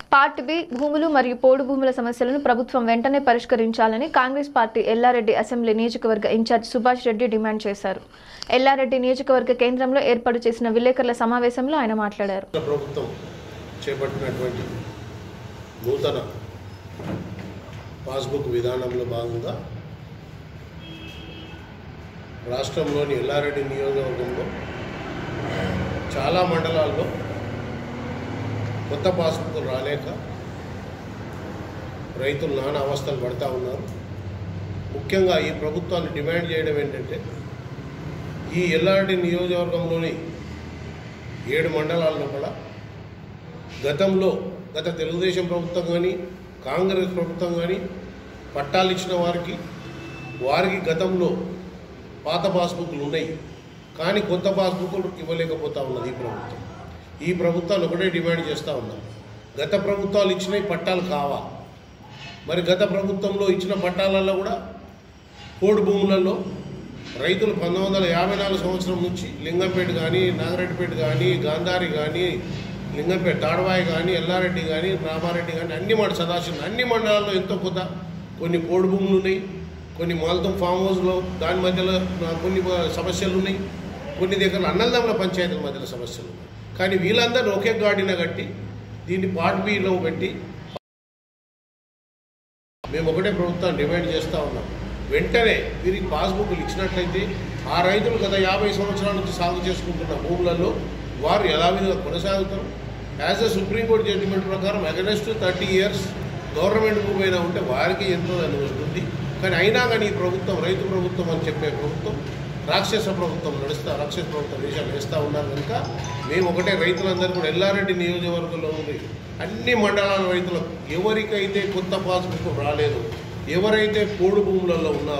Part B భూములు మరియు పోడు భూముల సమస్యలను ప్రభుత్వం వెంటనే పరిష్కరించాలని కాంగ్రెస్ పార్టీ ఎల్లారెడ్డి అసెంబ్లీ నియోజకవర్గ ఇన్ఛార్జ్ సుభాష్ రెడ్డి డిమాండ్ చేశారు. ఎల్లారెడ్డి నియోజకవర్గ కేంద్రంలో ఏర్పాటు చేసిన విలేకరుల సమావేశంలో ఆయన మాట్లాడారు. ప్రభుత్వం చేపట్టినటువంటి నూతన పాస్బుక్ విధానంలో భాగంగా రాష్ట్రంలోని ఎల్లారెడ్డి నియోజకవర్గంలో చాలా మండలాల్లో కొత్త పాస్బుక్లు రాలేక రైతులు నానా అవస్థలు పడుతూ ఉన్నారు. ముఖ్యంగా ఈ ప్రభుత్వాన్ని డిమాండ్ చేయడం ఏంటంటే ఈ ఎల్లారెడ్డి నియోజకవర్గంలోని 7 మండలాల్లో కూడా గత తెలుగుదేశం ప్రభుత్వం కానీ కాంగ్రెస్ ప్రభుత్వం కానీ పట్టాలు ఇచ్చిన వారికి గతంలో పాత పాస్బుక్లు ఉన్నాయి, కానీ కొత్త పాస్బుక్లు ఇవ్వలేకపోతూ ఉన్నది ఈ ప్రభుత్వాన్ని ఒకటే డిమాండ్ చేస్తూ ఉన్నాం. గత ప్రభుత్వాలు ఇచ్చిన పట్టాలు కావా? మరి గత ప్రభుత్వంలో ఇచ్చిన పట్టాలలో కూడా పోడు భూములలో రైతులు 1954 సంవత్సరం నుంచి లింగంపేట కానీ, నాగరెడ్డిపేట కానీ, గాంధారి కానీ, లింగంపేట తాడవాయి కానీ, ఎల్లారెడ్డి కానీ, రామారెడ్డి కానీ అన్ని మండలాల్లో ఎంతో కొంత కొన్ని పోడు భూములు ఉన్నాయి, కొన్ని మాల్తం ఫామ్ హౌస్లో దాని మధ్యలో కొన్ని సమస్యలు ఉన్నాయి, కొన్ని దగ్గర అన్నదమ్ముల పంచాయతీల మధ్యలో సమస్యలు ఉన్నాయి. కానీ వీళ్ళందరూ ఒకే గాడిన కట్టి దీన్ని పార్ట్ బిలో పెట్టి మేము ఒకటే ప్రభుత్వాన్ని డిమాండ్ చేస్తూ ఉన్నాం. వెంటనే వీరికి పాస్బుక్లు ఇచ్చినట్లయితే ఆ రైతులు గత 50 సంవత్సరాల నుంచి సాగు చేసుకుంటున్న భూములలో వారు యథావిధిగా కొనసాగుతారు. యాజ్ ఎ సుప్రీంకోర్టు జడ్జిమెంట్ ప్రకారం అగెనెస్ట్ 30 ఇయర్స్ గవర్నమెంట్ భూమి అయినా ఉంటే వారికి ఎంతో అని వస్తుంది. కానీ అయినా కానీ ఈ ప్రభుత్వం రైతు ప్రభుత్వం అని చెప్పే ప్రభుత్వం రాక్షస ప్రభుత్వం వేషాలు వేస్తూ ఉన్నారు. కనుక మేము ఒకటే రైతులందరూ కూడా ఎల్లారెడ్డి నియోజకవర్గంలో ఉంది అన్ని మండలాల రైతులకు ఎవరికైతే కొత్త పాస్బుక్ రాలేదు, ఎవరైతే పోడు భూములలో ఉన్నారో